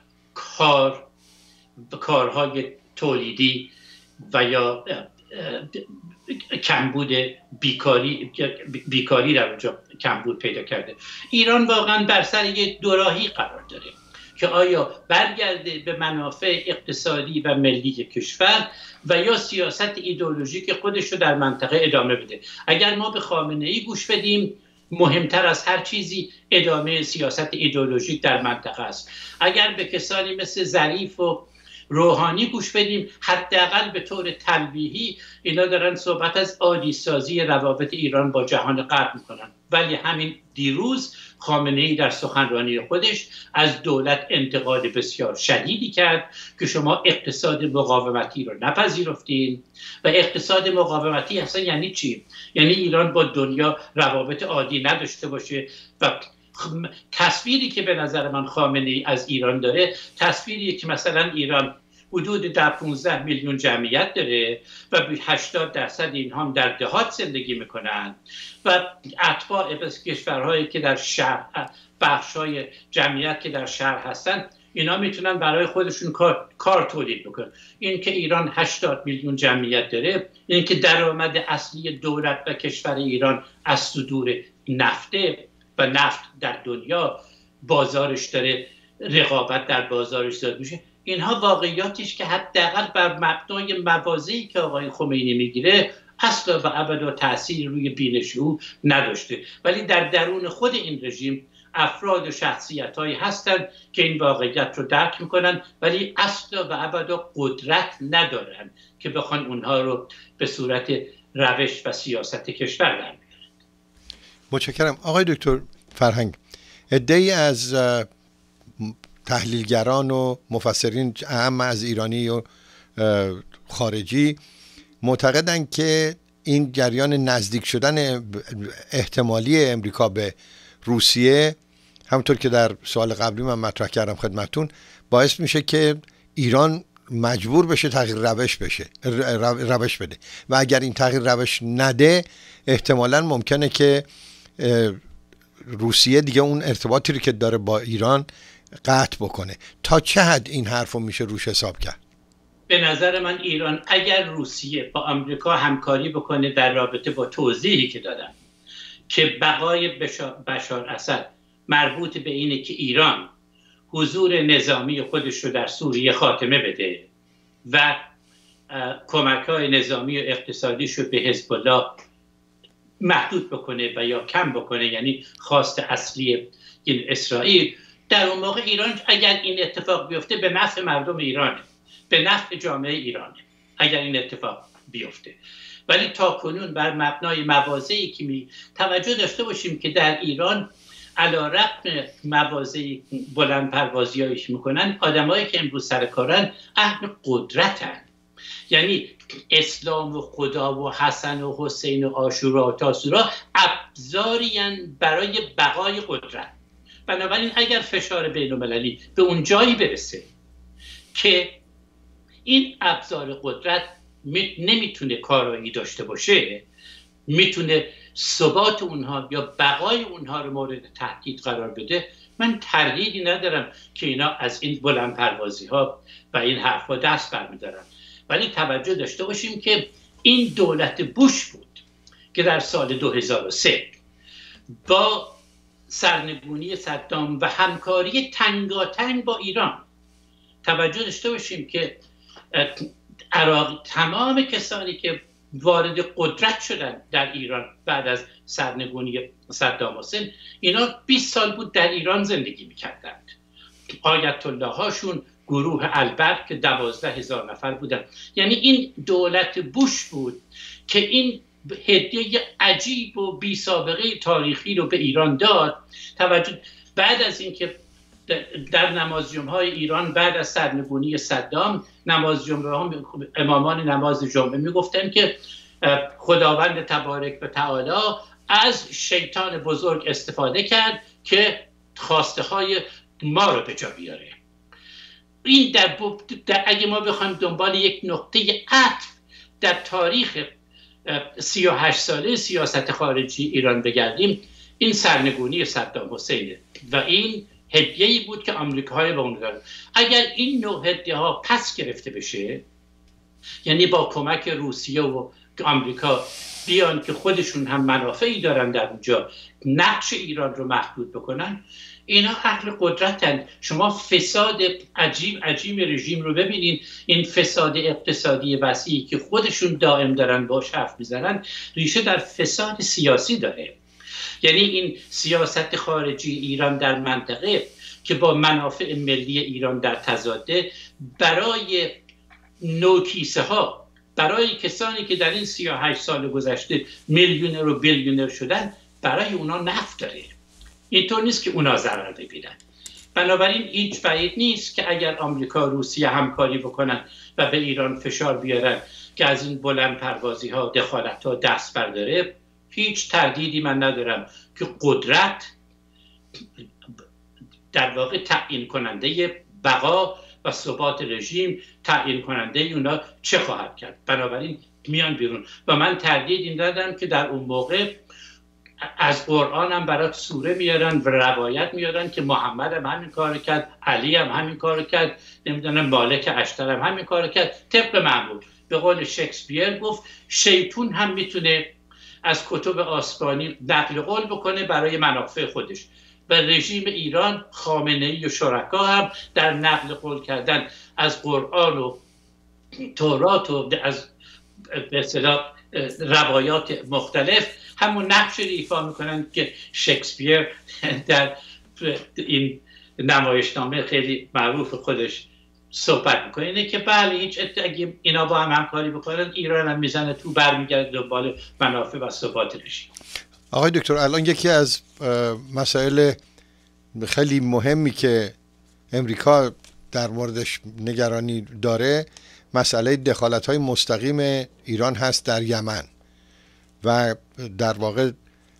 کارهای تولیدی و یا کمبود بیکاری در اونجا کمبود پیدا کرده. ایران واقعا بر سر یک دوراهی قرار داره که آیا برگرده به منافع اقتصادی و ملی کشور و یا سیاست ایدئولوژیک خودش رو در منطقه ادامه بده. اگر ما به خامنه‌ای گوش بدیم، مهمتر از هر چیزی ادامه سیاست ایدئولوژیک در منطقه است. اگر به کسانی مثل ظریف و روحانی گوش بدیم، حداقل به طور تلویحی اینا دارن صحبت از عادی سازی روابط ایران با جهان غرب میکنن. ولی همین دیروز خامنه‌ای در سخنرانی خودش از دولت انتقاد بسیار شدیدی کرد که شما اقتصاد مقاومتی رو نپذیرفتین. و اقتصاد مقاومتی اصلا یعنی چی؟ یعنی ایران با دنیا روابط عادی نداشته باشه. و تصویری که به نظر من خامنه‌ای از ایران داره، تصویری که مثلا ایران حدود 15 میلیون جمعیت داره و 80% اینها هم در دهات زندگی میکنن و اتباع کشورهایی که در شهر، بخشای جمعیت که در شهر هستن، اینا میتونن برای خودشون کار تولید بکنن. این که ایران 80 میلیون جمعیت داره، این که درآمد اصلی دولت و کشور ایران از صدور نفته و نفت در دنیا بازارش داره، رقابت در بازارش زیاد میشه، اینها واقعیاتیش که حداقل بر مبنای موازی که آقای خمینی میگیره اصلا و ابدا تأثیر روی بینش او نداشته. ولی در درون خود این رژیم افراد و شخصیت‌هایی هستند که این واقعیت رو درک میکنن، ولی اصلا و ابدا قدرت ندارن که بخوان اونها رو به صورت روش و سیاست کشور در بیارن. متشکرم. آقای دکتر فرهنگ، عده‌ای از تحلیلگران و مفسرین، اهم از ایرانی و خارجی، معتقدند که این جریان نزدیک شدن احتمالی امریکا به روسیه، همونطور که در سوال قبلی من مطرح کردم خدمتتون، باعث میشه که ایران مجبور بشه تغییر روش بده و اگر این تغییر روش نده، احتمالاً ممکنه که روسیه دیگه اون ارتباطی رو که داره با ایران قطع بکنه. تا چه حد این حرفو میشه روش حساب کرد؟ به نظر من ایران اگر روسیه با آمریکا همکاری بکنه در رابطه با توضیحی که دادم که بقای بشار اسد مربوط به اینه که ایران حضور نظامی خودش رو در سوریه خاتمه بده و کمک‌های نظامی و اقتصادیش رو به حزب الله محدود بکنه و یا کم بکنه، یعنی خواست اصلی اسرائیل، در اون موقع ایران اگر این اتفاق بیفته به نفع مردم ایرانه، به نفع جامعه ایرانه اگر این اتفاق بیفته. ولی تا کنون بر مبنای مواضعی که توجه داشته باشیم که در ایران علیرغم مواضعی بلند پروازیایی که میکنن، آدمایی که امروز سر کارن اهل قدرتن، یعنی اسلام و خدا و حسن و حسین و عاشورا و تاسوعا ابزارین برای بقای قدرت. بنابراین اگر فشار بین المللی به اون جایی برسه که این ابزار قدرت نمیتونه کارایی داشته باشه، میتونه ثبات اونها یا بقای اونها رو مورد تهدید قرار بده، من تردیدی ندارم که اینا از این بلند پروازی ها و این حرفا دست برمیدارن. ولی توجه داشته باشیم که این دولت بوش بود که در سال 2003 با سرنگونی صدام و همکاری تنگاتنگ با ایران، توجه داشته باشیم که تمام کسانی که وارد قدرت شدن در ایران بعد از سرنگونی صدام حسین، اینا 20 سال بود در ایران زندگی میکردند. آیت الله هاشون گروه البرق که 12,000 نفر بودن. یعنی این دولت بوش بود که این هدیه عجیب و بی سابقه تاریخی رو به ایران داد. توجه بعد از اینکه در نماز جمعه ایران بعد از سرنگونی صدام، نماز جمعه ها امامان نماز جمعه میگفتن که خداوند تبارک و تعالی از شیطان بزرگ استفاده کرد که خواسته های ما رو به جا بیاره. این در اگه ما بخوایم دنبال یک نقطه عطف در تاریخ 38 ساله سیاست خارجی ایران بگردیم، این سرنگونی صدام حسینه و این هدیه‌ای بود که آمریکاهای به اون داد. اگر این نوع هدیه ها پس گرفته بشه، یعنی با کمک روسیه و آمریکا بیان که خودشون هم منافعی دارن در اونجا نقش ایران رو محدود بکنن، اینا اهل قدرتن. شما فساد عجیب رژیم رو ببینید، این فساد اقتصادی وسیعی که خودشون دائم دارن باش حرف میزنن، ریشه در فساد سیاسی داره. یعنی این سیاست خارجی ایران در منطقه که با منافع ملی ایران در تضاده، برای نوکیسه ها، برای کسانی که در این 38 سال گذشته میلیونر و بیلیونر شدن، برای اونا نفع داره. اینطور نیست که اونا ضرر ببینن. بنابراین هیچ بعید نیست که اگر آمریکا و روسیه همکاری بکنن و به ایران فشار بیارن که از این بلند پروازی ها دخالت ها دست برداره، هیچ تردیدی من ندارم که قدرت در واقع تعیین کننده بقا و ثبات رژیم، تعیین کننده اونا چه خواهد کرد. بنابراین میان بیرون و من تردیدی ندارم که در اون موقع از قرآن هم برات سوره میارن و روایت میارن که محمد هم همین کار کرد، علی هم همین کار کرد، نمیدونم مالک اشتر هم همین کار کرد. طبق معمول به قول شکسپیر گفت شیطون هم میتونه از کتب آسمانی نقل قول بکنه برای منافع خودش و رژیم ایران، خامنه‌ای و شرکا هم در نقل قول کردن از قرآن و تورات و از به اصطلاح روایات مختلف همون نقش رو ایفا میکنن که شکسپیر در این نمایشنامه خیلی معروف خودش صحبت میکنه، اینه که بله هیچ اگه اینا با هم همکاری بکنن، ایران هم میزنه تو، برمیگرده دنبال منافع و ثبات رژیم. آقای دکتر، الان یکی از مسائل خیلی مهمی که امریکا در موردش نگرانی داره مسئله دخالت‌های مستقیم ایران هست در یمن و در واقع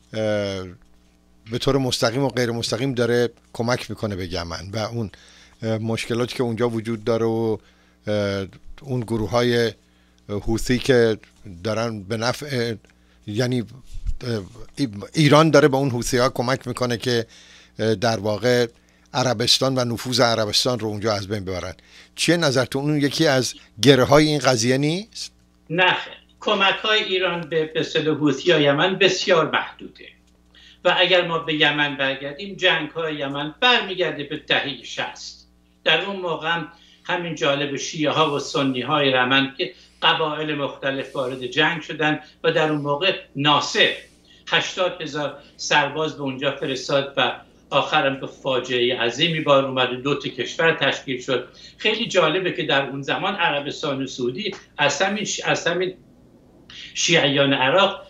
به طور مستقیم و غیر مستقیم داره کمک میکنه به یمن و اون مشکلاتی که اونجا وجود داره و اون گروه‌های حوثی که دارن به نفع، یعنی ایران داره به اون حوثی‌ها کمک میکنه که در واقع عربستان و نفوذ عربستان رو اونجا از بین ببرن. چیه نظرتون؟ اون یکی از گره های این قضیه نیست؟ نه، کمک های ایران به اصطلاح حوثی های یمن بسیار محدوده و اگر ما به یمن برگردیم جنگ های یمن برمیگرده به دهه 60. در اون موقع همین جالب شیعه ها و سنی های یمن که قبایل مختلف وارد جنگ شدن و در اون موقع ناصر 80,000 سرباز به اونجا فرستاد و آخرم به فاجعه عظیمی بار اومد، 2 کشور تشکیل شد. خیلی جالبه که در اون زمان عربستان و سعودی از همین شیعیان عراق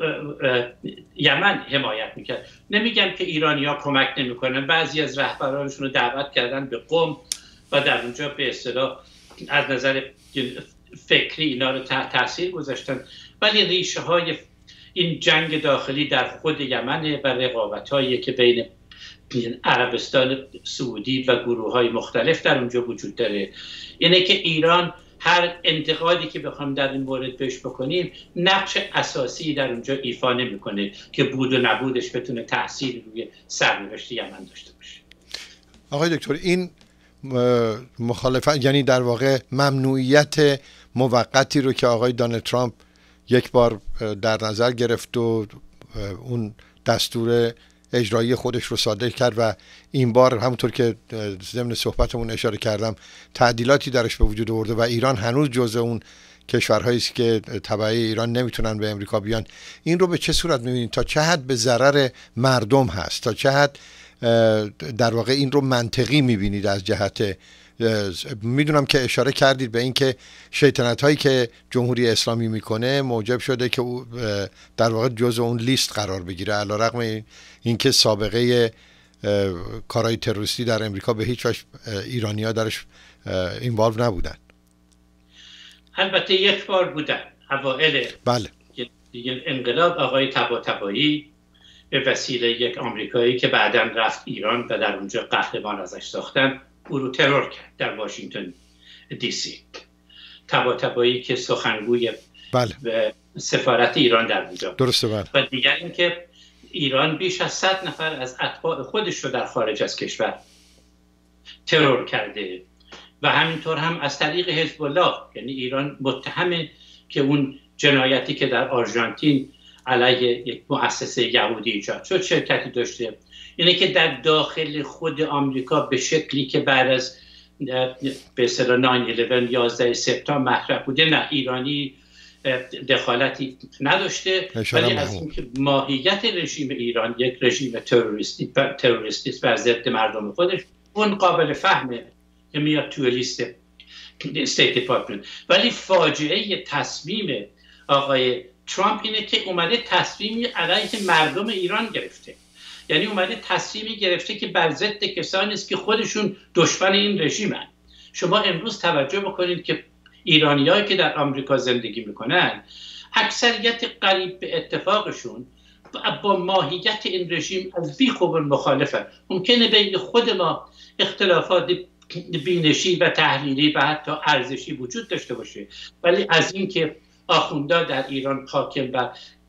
یمن حمایت میکرد. نمیگم که ایرانی‌ها کمک نمیکنن، بعضی از رهبرانشون رو دعوت کردن به قم و در اونجا به اصطلاح از نظر فکری اینا رو تحت تاثیر گذاشتن، ولی ریشه های این جنگ داخلی در خود یمن و رقابت‌هایی که بین عربستان سعودی و گروه‌های مختلف در اونجا وجود داره. اینه که ایران هر انتقادی که بخوام در این مورد بهش بکنیم نقش اساسی در اونجا ایفا نمی‌کنه که بود و نبودش بتونه تأثیر روی سرنوشت یمن داشته باشه. آقای دکتر، این مخالفت یعنی در واقع ممنوعیت موقتی رو که آقای دونالد ترامپ یک بار در نظر گرفت و اون دستور اجرایی خودش رو صادر کرد و این بار همونطور که ضمن صحبتمون اشاره کردم تعدیلاتی درش به وجود آورده و ایران هنوز جزء اون کشورهایی است که تبع ایران نمیتونن به امریکا بیان، این رو به چه صورت میبینید؟ تا چه حد به ضرر مردم هست؟ تا چه حد در واقع این رو منطقی میبینید از جهت میدونم که اشاره کردید به این که شیطنت هایی که جمهوری اسلامی میکنه موجب شده که در واقع جزء اون لیست قرار بگیره، علیرغم این که سابقه کارهای تروریستی در امریکا به هیچ وجه ایرانی‌ها درش اینوالو نبودن. البته یک بار بودن اوائل بله انقلاب، آقای طباطبایی به وسیله یک آمریکایی که بعداً رفت ایران و در اونجا قهرمان ازش ساختن او رو ترور کرد در واشنگتن دی سی. طباطبایی که سخنگوی بله. سفارت ایران در اونجا درسته بله. و دیگر اینکه ایران بیش از 100 نفر از اتباع خودش رو در خارج از کشور ترور کرده و همینطور هم از طریق حزب الله، یعنی ایران متهمه که اون جنایتی که در آرژانتین علیه یک مؤسسه یهودی ایجاد شد شرکتی داشته. اینه که در داخل خود آمریکا به شکلی که بعد از به اصطلاح 9/11 11 سپتامبر مطرح بوده، نه ایرانی دخالتی نداشته، ولی از اینکه ماهیت رژیم ایران یک رژیم تروریستی بر ضد مردم خودش، اون قابل فهمه که میاد توی لیست استیت دیپارتمنت. ولی فاجعه تصمیم آقای ترامپ اینه که اومده تصمیمی علیه مردم ایران گرفته، یعنی اومده تصمیمی گرفته که بر ضد کسانی است که خودشون دشمن این رژیمن. شما امروز توجه بکنید که ایرانیایی که در آمریکا زندگی میکنن اکثریت قریب به اتفاقشون با ماهیت این رژیم از بیخوبون مخالفن. ممکنه بین خود ما اختلافات بینشی و تحلیلی و حتی ارزشی وجود داشته باشه، ولی از این که آخوندا در ایران حاکم و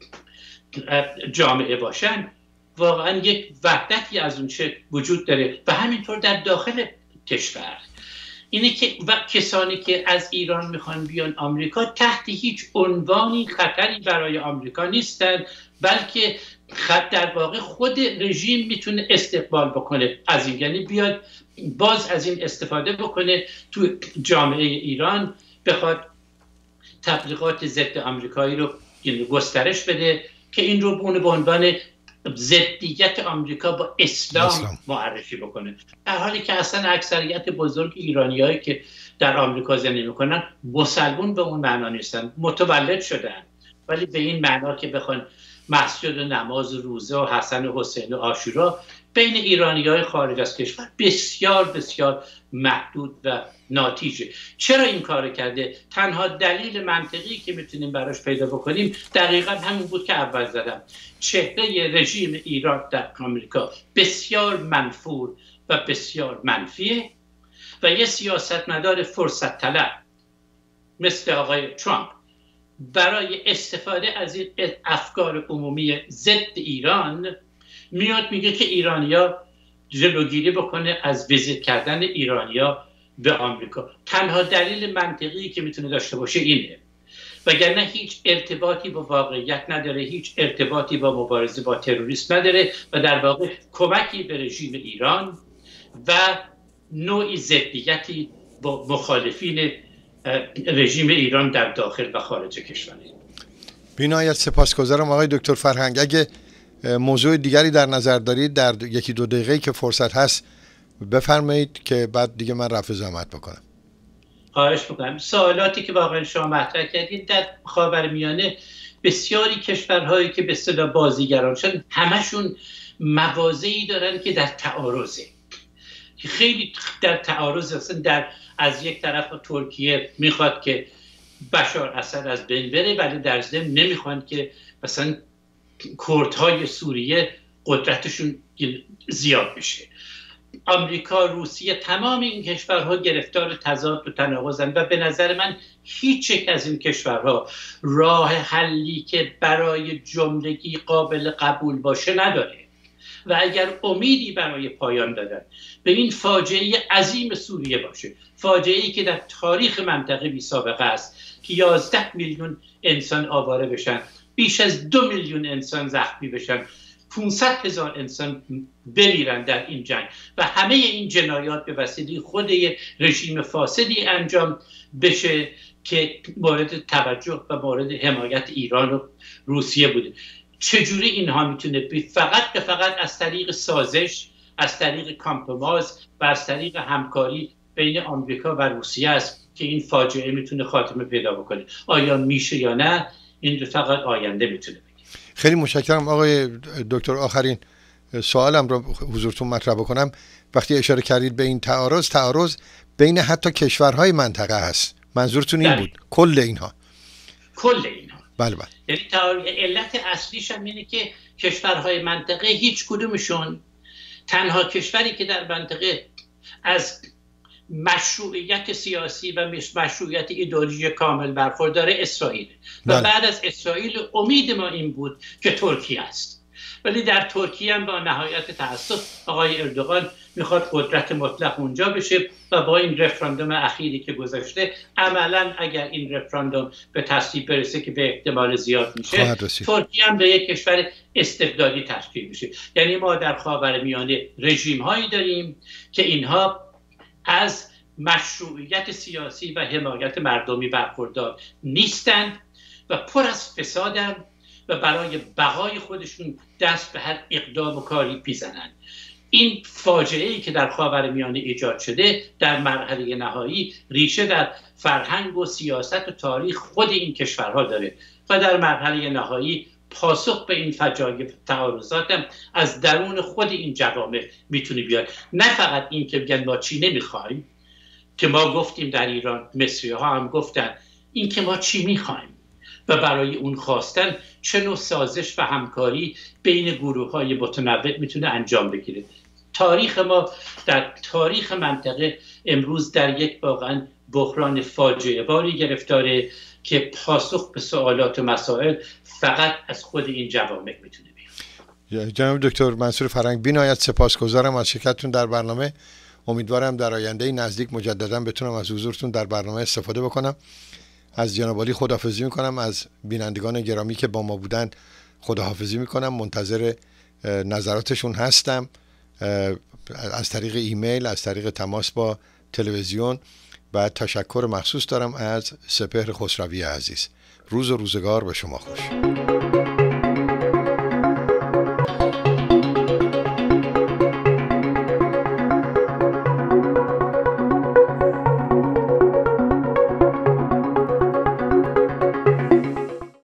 جامعه باشن واقعا یک وحدتی از اون شکل وجود داره و همینطور در داخل کشور. اینه که و کسانی که از ایران میخوان بیان آمریکا تحت هیچ عنوانی خطری برای آمریکا نیستن، بلکه در واقع خود رژیم میتونه استقبال بکنه از این، یعنی بیاد باز از این استفاده بکنه تو جامعه ایران، بخواد تبلیغات ضد آمریکایی رو گسترش بده که این رو به عنوان ضدیت آمریکا با اسلام معرفی بکنه، در حالی که اصلا اکثریت بزرگ ایرانیایی که در آمریکا زندگی میکنن مسلمون به اون معنا نیستن، متولد شدن، ولی به این معنا که بخوان مسجد و نماز و روزه و حسن و حسین و عاشورا بین ایرانیای خارج از کشور بسیار بسیار محدود و ناتیجه. چرا این کار کرده؟ تنها دلیل منطقی که میتونیم براش پیدا بکنیم دقیقا همون بود که اول زدم. چهره رژیم ایران در آمریکا بسیار منفور و بسیار منفیه و یه سیاستمدار فرصت طلب مثل آقای ترامپ برای استفاده از این افکار عمومی ضد ایران میاد میگه که ایرانیا جلوگیری بکنه از ویزیت کردن ایرانیا به آمریکا. تنها دلیل منطقی که میتونه داشته باشه اینه، وگرنه هیچ ارتباطی با واقعیت نداره، هیچ ارتباطی با مبارزه با تروریسم نداره و در واقع کمکی به رژیم ایران و نوعی ضدیتی با مخالفین رژیم ایران در داخل و خارج کشور. بی‌نهایت سپاسگزارم آقای دکتر فرهنگ. اگه موضوع دیگری در نظر دارید در 1-2 دقیقه که فرصت هست بفرمایید که بعد دیگه من رفع زحمت بکنم. خواهش می‌کنم. سوالاتی که واقعا شما مطرح کردید، در خاورمیانه بسیاری کشورهایی که به اصطلاح بازیگران شدن همشون مواضعی دارن که در تعارضه، خیلی در تعارض هستن. از یک طرف ترکیه میخواد که بشار اسد از بین بره، ولی در ضمن نمیخوان که مثلا کردهای سوریه قدرتشون زیاد بشه. آمریکا، روسیه، تمام این کشورها گرفتار تضاد و تناقضن و به نظر من هیچ یک از این کشورها راه حلی که برای جملگی قابل قبول باشه نداره و اگر امیدی برای پایان دادن به این فاجعه عظیم سوریه باشه، فاجعه‌ای که در تاریخ منطقه بی سابقه است که 11 میلیون انسان آواره بشن، بیش از 2 میلیون انسان زخمی بشن، 500,000 انسان بمیرن در این جنگ و همه این جنایات به وسیله خود رژیم فاسدی انجام بشه که مورد توجه و مورد حمایت ایران و روسیه بوده. چجوری اینها میتونه بید؟ فقط از طریق سازش، از طریق کامپرومایز و از طریق همکاری بین آمریکا و روسیه است که این فاجعه میتونه خاتمه پیدا بکنه. آیا میشه یا نه، این فقط آینده میتونه بگه. خیلی متشکرم آقای دکتر. آخرین سوالم رو حضورتون مطرح بکنم. وقتی اشاره کردید به این تعارض بین حتی کشورهای منطقه هست، منظورتون این بود؟ کل اینها بله. یعنی علت اصلیش هم اینه که کشورهای منطقه هیچ کدومشون، تنها کشوری که در منطقه از مشروعیت سیاسی و مشروعیت ایدئولوژی کامل برخورداره اسرائیل و بعد از اسرائیل امید ما این بود که ترکیه است، ولی در ترکیه هم با نهایت تأسف آقای اردوغان میخواد قدرت مطلق اونجا بشه و با این رفراندوم اخیری که گذاشته عملا اگر این رفراندوم به تصویب برسه که به احتمال زیاد میشه، ترکیه هم به یک کشور استبدادی تشکیل میشه. یعنی ما در خاورمیانه رژیم هایی داریم که اینها از مشروعیت سیاسی و حمایت مردمی برخوردار نیستند و پر از فسادند و برای بقای خودشون دست به هر اقدام و کاری میزنند. این فاجعه‌ای که در خاورمیانه ایجاد شده در مرحله نهایی ریشه در فرهنگ و سیاست و تاریخ خود این کشورها داره و در مرحله نهایی پاسخ به این فجایع تعارضات هم از درون خود این جوامع میتونه بیاد. نه فقط این که بگن ما چی نمیخوایم، که ما گفتیم در ایران، مصری ها هم گفتن این که ما چی میخوایم و برای اون خواستن چه نوع سازش و همکاری بین گروه های متنوع میتونه انجام بگیره. تاریخ ما در تاریخ منطقه امروز در یک واقعا بحران فاجعه باری گرفتاره که پاسخ به سوالات و مسائل فقط از خود این جوامع میتونه بیاد. جناب دکتر منصور فرهنگ، بی‌نهایت سپاسگزارم از شرکتتون در برنامه. امیدوارم در آینده نزدیک مجددا بتونم از حضورتون در برنامه استفاده بکنم. از جناب عالی خداحافظی میکنم، از بینندگان گرامی که با ما بودن خداحافظی میکنم. منتظر نظراتشون هستم از طریق ایمیل، از طریق تماس با تلویزیون. و تشکر مخصوص دارم از سپهر خسروی عزیز. روز و روزگار به شما خوش.